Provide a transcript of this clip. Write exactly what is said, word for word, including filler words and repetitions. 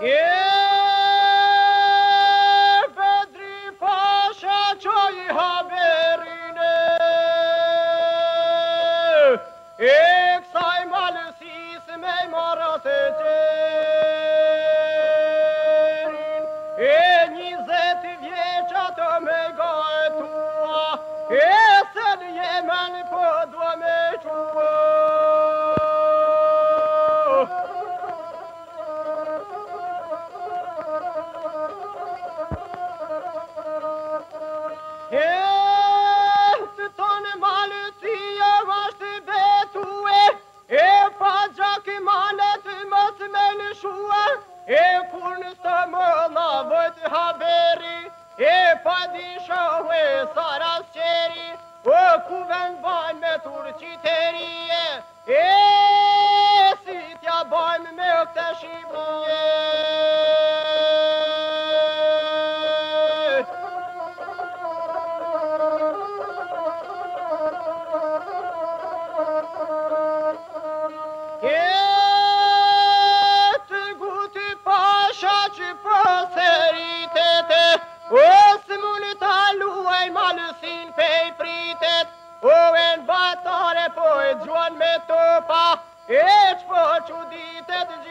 E Bedri Pasha qoj haberine, e kësaj malësis me marrët e qerin, e njëzet vjeqat me gajtua, e se në Jemen po dua me qua. E të tonë malësia vashtë betue, e pa gjak malet mës me lëshua, e kur në së më lavët haberi, e pa di shohë e saras qeri, o ku vend bajnë me turqiterie, e si tja bajnë me këtë shqipje. O së mund të luaj malësin pe i pritet, o e në batare po e gjuan me topa, e që po që ditet